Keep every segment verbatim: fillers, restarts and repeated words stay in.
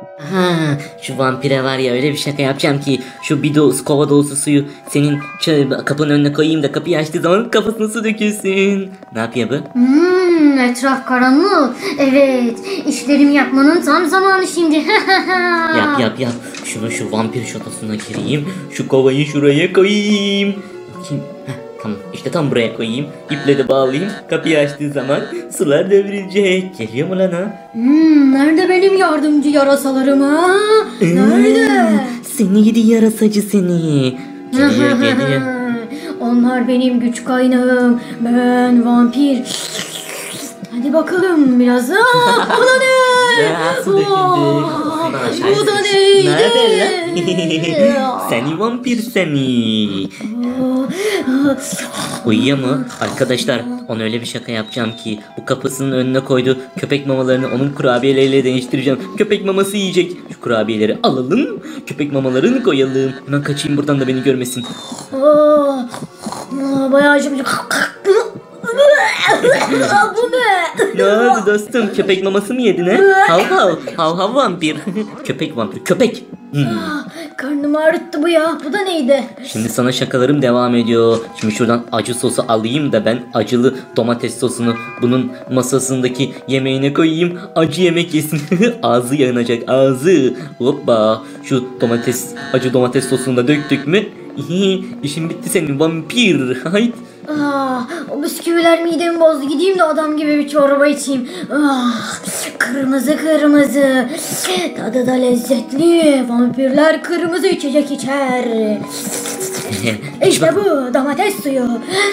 Ha, şu vampire var ya öyle bir şaka yapacağım ki şu bir do kova dolusu suyu senin kapının önüne koyayım da kapıyı açtığı zaman kafasına su dökülsün. Ne yapıyor bu? Hmm, etraf karanlık. Evet, işlerimi yapmanın tam zamanı şimdi. Yap yap yap. Şunu şu vampir şatosuna gireyim. Şu kovayı şuraya koyayım. Bakayım. Heh, tamam işte tam buraya koyayım. İple de bağlayayım. Kapıyı açtığı zaman sular devrilecek. Geliyor mu lan o? Hmm, nerede benim yardımcı yarasalarım ha? Nerede? Hmm, seni gidi yarasacı seni. Geliyor geliyor. Onlar benim güç kaynağım. Ben vampir. Hadi bakalım biraz. Aa, bu da ne? Bu da neydi? Nerede lan? Seni vampir seni. Uyuyor mu? Arkadaşlar ona öyle bir şaka yapacağım ki bu kapısının önüne koyduğu köpek mamalarını onun kurabiyeleriyle değiştireceğim. Köpek maması yiyecek. Şu kurabiyeleri alalım. Köpek mamalarını koyalım. Hemen kaçayım buradan da beni görmesin. Bayağı acımış. Bu ne? Ne oldu dostum? Köpek maması mı yedin he? Hav hav. Hav hav vampir. Köpek vampir. Köpek. Hmm. Karnımı ağrıttı bu ya. Bu da neydi? Şimdi sana şakalarım devam ediyor. Şimdi şuradan acı sosu alayım da ben acılı domates sosunu bunun masasındaki yemeğine koyayım. Acı yemek yesin. Ağzı yanacak ağzı. Hoppa. Şu domates acı domates sosunu da döktük mü? İşin bitti senin vampir. Hayt. Ah, o bisküviler midemi bozdu. Gideyim de adam gibi bir çorba içeyim. Ah, kırmızı kırmızı. Tadı da lezzetli. Vampirler kırmızı içecek içer. İşte bu domates suyu.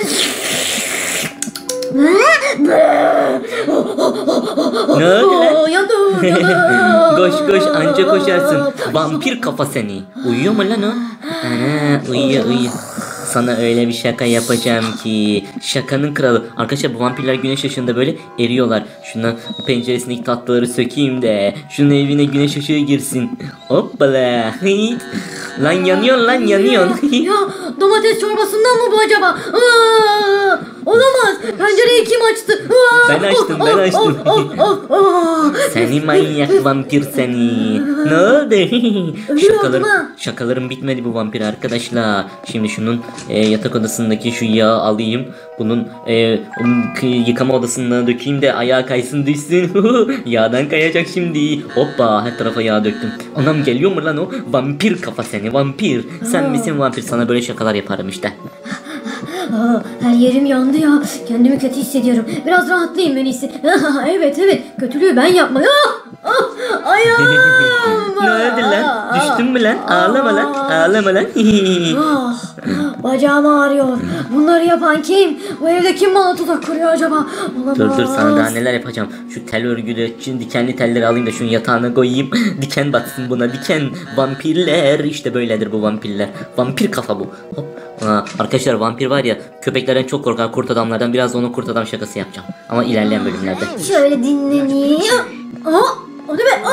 Ne oldu lan? Yandım, yandım. Koş koş anca koşarsın. Vampir kafa seni. Uyuyor mu lan o? Ana, uyuyor uyuyor. Sana öyle bir şaka yapacağım ki şakanın kralı. Arkadaşlar bu vampirler güneş ışığında böyle eriyorlar. Şuna penceresindeki tatlıları sökeyim de şunun evine güneş ışığı girsin. Hoppala. Lan yanıyor lan yanıyor. Ya domates çorbasından mı bu acaba? Aa, olamaz. Pencereyi kim açtı? Aa, Ben açtım ben açtım. Seni manyak vampir seni. Ne oldu? Şakalarım, şakalarım bitmedi bu vampir arkadaşlar. Şimdi şunun e, yatak odasındaki şu yağı alayım. Bunun e, yıkama odasına dökeyim de ayağa kaysın düşsün. Yağdan kayacak şimdi. Hoppa her tarafa yağ döktüm. Anam geliyor mu lan o? Vampir kafa seni vampir. Sen misin vampir? Sana böyle şakalar yaparım işte. Aa, her yerim yandı ya. Kendimi kötü hissediyorum. Biraz rahatlayayım en iyisi. Evet evet. Kötülüğü ben yapmayayım. Ah, ah, ayağım. Ne oldu lan? Düştün mü lan? Ağlama lan. Ağlama lan. Ah, bacağım ağrıyor. Bunları yapan kim? Bu evde kim bana tuzak kuruyor acaba? Olamaz. Dur dur sana daha neler yapacağım. Şu tel örgülü için dikenli telleri alayım da şunun yatağına koyayım. Diken batsın buna diken. Vampirler işte böyledir bu vampirler. Vampir kafa bu. Hop. Aa, arkadaşlar vampir var ya köpeklerden çok korkar, kurt adamlardan. Biraz da ona kurt adam şakası yapacağım. Ama ilerleyen bölümlerde. Şöyle dinleneyim. Aa, o ne be?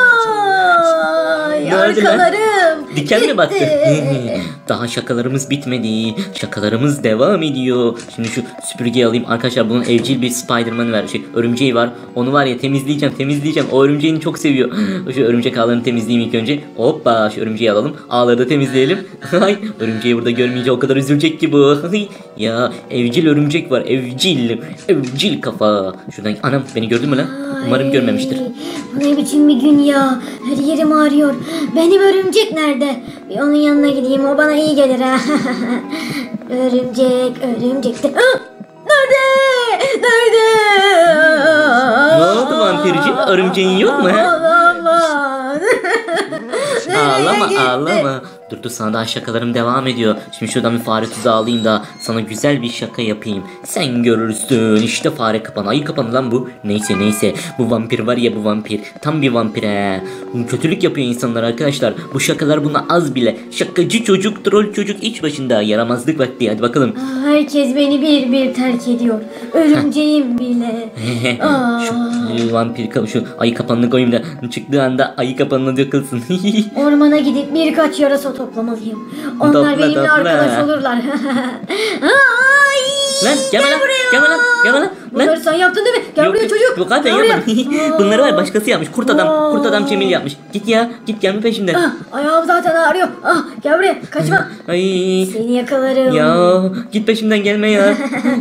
Ay, arkalarım. Diken mi battı? Daha şakalarımız bitmedi. Şakalarımız devam ediyor. Şimdi şu süpürgeyi alayım. Arkadaşlar bunun evcil bir Spiderman var. Şey, örümceği var. Onu var ya temizleyeceğim temizleyeceğim. O örümceğini çok seviyor. Şu örümcek ağlarını temizleyeyim ilk önce. Hoppa şu örümceği alalım. Ağları da temizleyelim. Ay örümceği burada görmeyince o kadar üzülecek ki bu. Ya evcil örümcek var. Evcil. Evcil kafa. Şuradan anam beni gördün mü lan? Umarım görmemiştir. Bu ne biçim bir gün ya. Her yerim ağrıyor. Benim örümcek nerede? Bir onun yanına gideyim. O bana iyi gelir ha. Örümcek, örümcek. De... Ah! Nerede? Nerede? Ne oldu vampirciğim? Örümceğin yok mu? Olamaz. Ağlama ağlama. Dur dur sana daha şakalarım devam ediyor. Şimdi şuradan bir fare tuzağı alayım da sana güzel bir şaka yapayım. Sen görürsün. İşte fare kapanı. Ayı kapanı lan bu. Neyse neyse. Bu vampir var ya bu vampir. Tam bir vampir he. Kötülük yapıyor insanlar arkadaşlar. Bu şakalar buna az bile. Şakacı çocuk, troll çocuk iç başında. Yaramazlık vakti. Hadi bakalım. Herkes beni bir bir terk ediyor. Örümceğim bile. Şu vampir şu ayı kapanını koyayım da çıktığı anda ayı kapanına dökülsün. Ormana gidip birkaç yarasa toplamalıyım. Onlar Topla, benimle topla. arkadaş olurlar. Ay! Lan gelme lan. Gelme lan. Gelme lan. Bunları Lan. sen yaptın değil mi? Gel buraya çocuk. Yok abi ben Gel buraya. yapmadım. Bunları var başkası yapmış. Kurt adam. Kurt adam Cemil yapmış. Git ya. Git gelme peşimden. Ah, ayağım zaten ağrıyor. Ah, gel buraya. Kaçma. Ay. Seni yakalarım. Ya git peşimden gelme ya.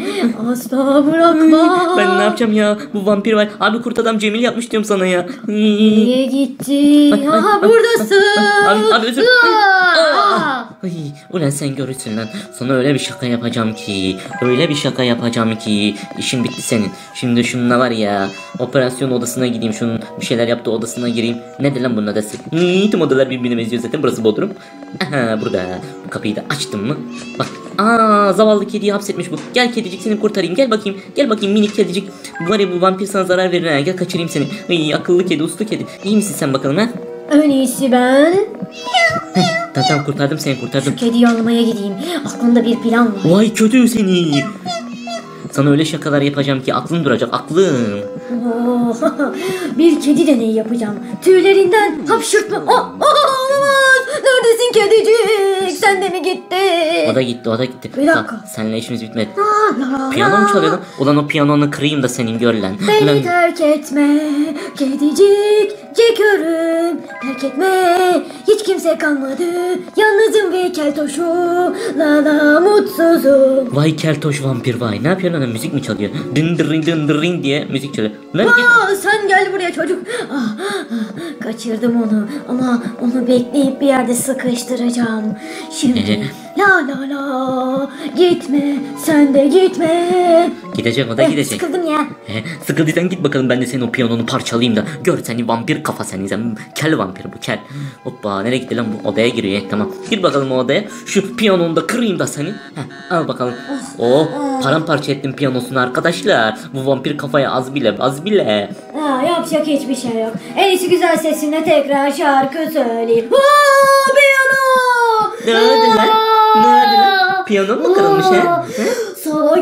Asla bırakma. Ben ne yapacağım ya? Bu vampir var. Abi kurt adam Cemil yapmış diyorum sana ya. Niye gittin? Ay, ay, Aha ay, buradasın. Abi, abi özür Ah! Ay, ulan sen görürsün lan. Sana öyle bir şaka yapacağım ki. Öyle bir şaka yapacağım ki. İşin bitti senin. Şimdi şununla var ya. Operasyon odasına gideyim. Şunun bir şeyler yaptığı odasına gireyim. Nedir lan bunun adası? Hmm, tüm odalar birbirine benziyor zaten. Burası Bodrum. Aha burada. Bu kapıyı da açtım mı? Bak. Aa zavallı kediyi hapsetmiş bu. Gel kedicik seni kurtarayım. Gel bakayım. Gel bakayım minik kedicik. Var ya bu vampir sana zarar verir ha. Gel kaçırayım seni. Ay, akıllı kedi, uslu kedi. İyi misin sen bakalım ha? En iyisi ben Tamam tamam kurtardım seni kurtardım. kediyi almaya gideyim. Aklımda bir plan var. Vay kötü seni. Sana öyle şakalar yapacağım ki aklın duracak aklın. Oh, bir kedi deneyi yapacağım. Tüylerinden hapşırtma. Oh, oh, olamaz. Neredesin kedicik? Sen de mi gittin? O da gitti o da gitti. Bir dakika. Bak, seninle işimiz bitmedi. La, la, la, Piyano mu la. çalıyor lan? Ulan o piyanonu kırayım da senin gör lan. Beni Lan, terk etme kedicik, cekörüm. Terk etme, hiç kimse kalmadı. Yalnızım ve keltoşum, la la mutsuzum. vay keltoş vampir vay. Ne yapıyor lan? Müzik mi çalıyor? Dın dırın dın dırın diye müzik çalıyor. Lan git. Aa, sen gel buraya çocuk. Ah, ah, kaçırdım onu ama onu bekleyip bir yerde sıkıştıracağım. Şimdi la la la gitme, sen de gitme. Gidecek o da Eh, gidecek. sıkıldım ya. He, sıkıldıysan git bakalım ben de senin o piyanonu parçalayayım da gör seni vampir kafa seni sen kel vampir bu kel. Hoppa nereye gitti lan bu odaya giriyor he, tamam gir bakalım o odaya şu piyanonu da kırayım da seni. Heh, al bakalım. Oh paramparça ettim piyanosunu arkadaşlar bu vampir kafaya az bile az bile. Ha, yapacak hiçbir şey yok. En iyisi güzel sesinle tekrar şarkı söyleyeyim. Aa, piyano! Ne oldu lan? Ne oldu lan? Piyano mu kırılmış he? Aa, sana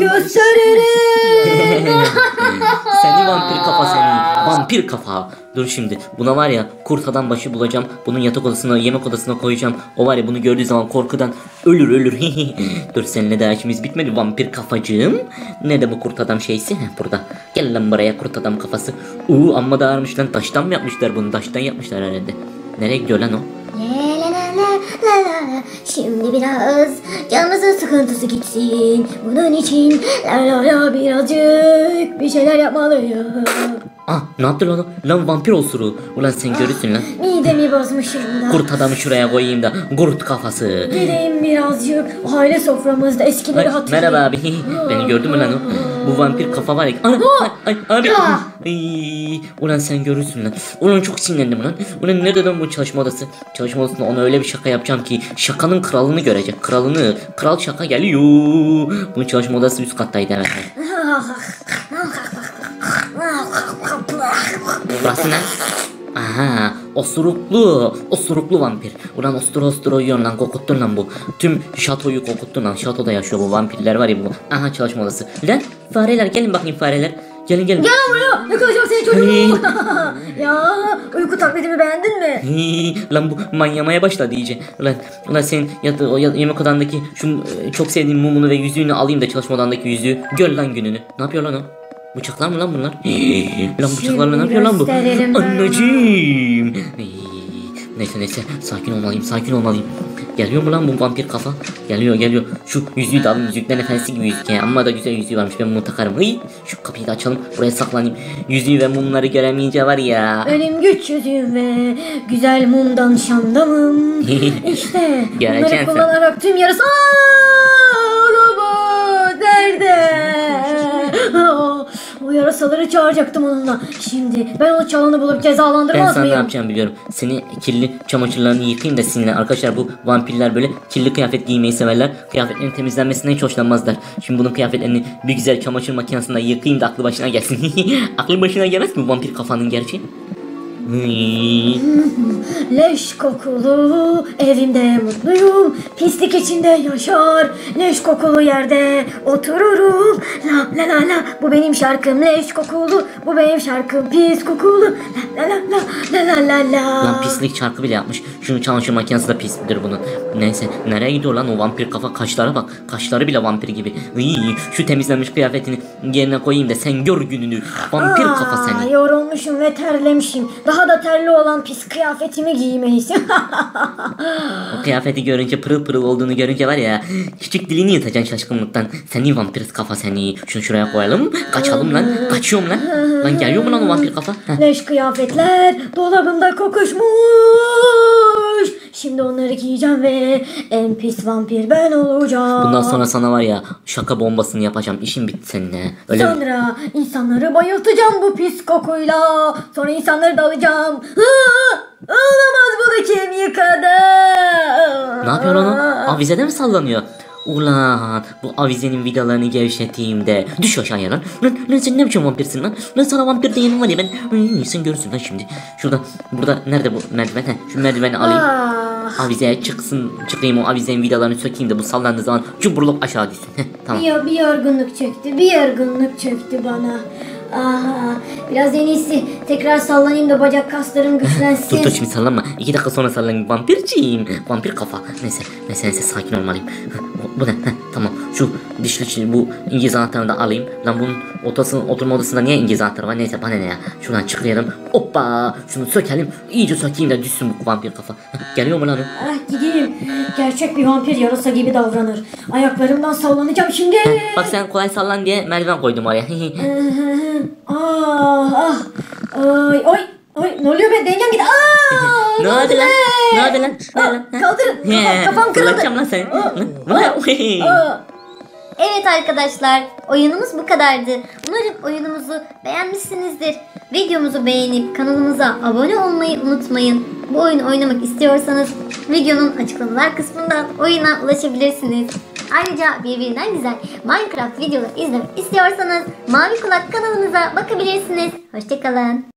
gösteririm. Seni vampir kafa seni. Vampir kafa. Dur şimdi. Buna var ya kurt adam başı bulacağım. Bunun yatak odasına yemek odasına koyacağım. O var ya bunu gördüğü zaman korkudan ölür ölür. Dur seninle daha işimiz bitmedi vampir kafacığım. Nerede bu kurt adam şeysi? Heh, burada. Gel lan buraya kurt adam kafası. Uuu amma da ağırmış lan. Taştan mı yapmışlar bunu? Taştan yapmışlar herhalde. Nereye gidiyor lan o? La la la la la la. Şimdi biraz canımızın sıkıntısı gitsin. Bunun için la la la birazcık bir şeyler yapmalıyım. Ah ne yaptı lan o? Lan vampir osuru. Ulan sen görürsün lan. Midemi bozmuşum da. Kurt adamı şuraya koyayım da. Kurt kafası. Gideyim birazcık aile soframızda eskileri Ay, hatırlayayım. merhaba abi. Beni gördün mü lan o? Bu vampir kafa var ya. Ay, ay, ay, abi. Ah! Ay, ulan sen görürsün lan. Ulan çok sinirlendim lan. Ulan nerede lan bu çalışma odası? Çalışma odasında ona öyle bir şaka yapacağım ki şakanın kralını görecek. Kralını. Kral şaka geliyor. Bu çalışma odası üst kattaydı evet. Burası ne? Aha, osuruklu, osuruklu vampir. Ulan ostura ostura uyuyorsun lan, kokuttun lan bu. Tüm şatoyu kokuttun lan, şatoda yaşıyor bu vampirler var ya bu. Aha çalışma odası. Lan fareler gelin bakayım fareler. Gelin gelin. Gel buraya yakalayacağım seni çocuğum. Ya uyku taklidimi beğendin mi? Hii, lan bu manyamaya başladı iyice. Ulan, ulan senin yatı, o ya- yemek odandaki şu e, çok sevdiğin mumunu ve yüzüğünü alayım da çalışma odandaki yüzüğü. Gör lan gününü. Ne yapıyor lan o? Bıçaklar mı lan bunlar? Hii, lan bıçaklarla ne yapıyor lan bu? gösteririm ben. Anneciğim. Hii, neyse neyse sakin olmalıyım sakin olmalıyım. Geliyor mu lan bu vampir kafa? Geliyor geliyor. Şu yüzüğü de alın, Yüzüklerin Efendisi gibi yüzük ya. Amma da güzel yüzüğü varmış, ben bunu takarım. Hıy, şu kapıyı da açalım, buraya saklanayım. Yüzüğü ve mumları göremeyince var ya. Benim güç yüzüğüm ve güzel mumdan şandamım. İşte Göreceksin bunları sen. kullanarak tüm yarısı... Aaa! Robot nerede? Aa, o yarasaları çağıracaktım onunla. Şimdi ben onu çalanı bulup Ben cezalandırmaz sana ne mıyım? yapacağım biliyorum. Seni kirli çamaşırlarını yıkayayım da seninle. Arkadaşlar bu vampirler böyle kirli kıyafet giymeyi severler. Kıyafetlerin temizlenmesinden hiç hoşlanmazlar. Şimdi bunun kıyafetlerini bir güzel çamaşır makinesinde yıkayayım da aklı başına gelsin. Aklı başına gelmez mi vampir kafanın gerçi? Hıy. Leş kokulu evimde mutluyum. Pislik içinde yaşar. Leş kokulu yerde otururum. La la la la. Bu benim şarkım leş kokulu. Bu benim şarkım pis kokulu. La la la la la la la. Lan pislik şarkı bile yapmış. Şunu çamaşır makinesi de pistir bunun. Neyse nereye gidiyor lan o vampir kafa, kaşlara bak. Kaşları bile vampir gibi. Hıy. Şu temizlenmiş kıyafetini yerine koyayım da sen gör gününü. Vampir Aa, kafa seni. yorulmuşum ve terlemişim. Daha da terli olan pis kıyafetimi giymelisin. O kıyafeti görünce, pırıl pırıl olduğunu görünce var ya, küçük dilini yutacaksın şaşkınlıktan. Seni vampir kafa seni. Şunu şuraya koyalım. Kaçalım lan. Kaçıyorum lan. Lan geliyor mu lan o vampir kafa? Heh. Leş kıyafetler dolabımda kokuşmuş. Şimdi onları giyeceğim ve en pis vampir ben olacağım. Bundan sonra sana var ya şaka bombasını yapacağım. İşin bitti seninle. Öyle mi? Sonra insanları bayıltacağım bu pis kokuyla. Sonra insanları da alacağım. Hı, olamaz, bu da kim yıkadı? Ne yapıyor onu? Avizede mi sallanıyor? Ulan bu avizenin vidalarını gevşeteyim de düş aşağıya lan. Lan, lan sen ne biçim vampirsin lan? Lan sana vampir diyenim var ya ben. Hmm, sen görürsün lan şimdi. Şurada, burada, nerede bu merdiven? Heh, şu merdiveni alayım. Ah, Avizeye çıksın, çıkayım o avizenin vidalarını sökeyim de bu sallandığı zaman cumburlop aşağı düşsün. Heh, tamam. bir, bir yorgunluk çöktü, bir yorgunluk çöktü bana. Aha, biraz en iyisi tekrar sallanayım da bacak kaslarım güçlensin. Dur dur şimdi sallanma. İki dakika sonra sallan. Vampirciğim. Vampir kafa. Neyse. Neyse neyse sakin olmalıyım. Bu, bu ne? Heh, tamam. Şu dişli bu İngiliz anahtarını da alayım. Lan bunun odasının, oturma odasında niye İngiliz anahtarı var? Neyse bana ne ya. Şuradan çıkayalım. Hoppa. Şunu sökelim. İyice sökeyim de düşsün bu vampir kafa. Heh, geliyor mu lan o? Ah, gideyim. Gerçek bir vampir yarasa gibi davranır. Ayaklarımdan sallanacağım şimdi. Heh, bak sen kolay sallan diye merdiven koydum oraya. Ah ah. Ay oy. Oy, ne oluyor be? Dengem gitti. Aa! Ne oldu lan? Ne oldu lan? Ne oldu lan? Aa, kaldırın. He, Kafam, kafam kırıldı. fırlatacağım lan seni. Aa, Lan, bu ne? aa. Evet arkadaşlar, oyunumuz bu kadardı. Umarım oyunumuzu beğenmişsinizdir. Videomuzu beğenip kanalımıza abone olmayı unutmayın. Bu oyunu oynamak istiyorsanız videonun açıklamalar kısmından oyuna ulaşabilirsiniz. Ayrıca birbirinden güzel Minecraft videoları izlemek istiyorsanız Mavi Kulak kanalımıza bakabilirsiniz. Hoşçakalın.